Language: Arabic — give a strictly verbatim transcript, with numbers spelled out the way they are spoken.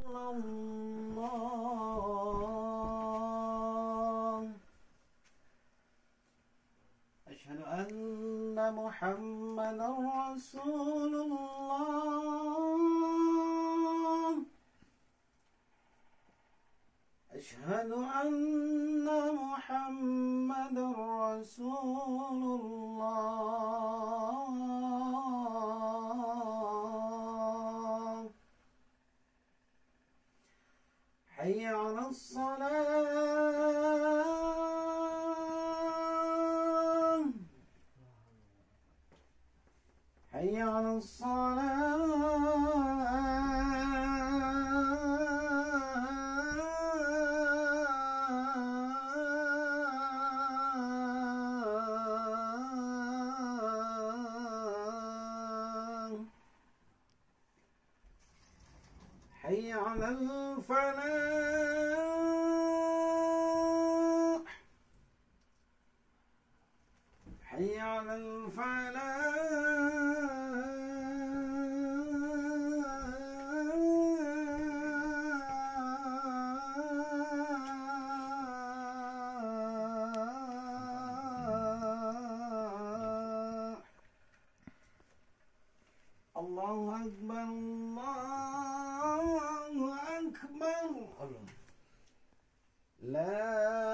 إلا الله أشهد أن محمدا رسول الله أشهد أن محمدا رسول الله حي على الصلاة حي على الصلاة حي على الفلاح حي على الفلاح الله أكبر الله أكبر لا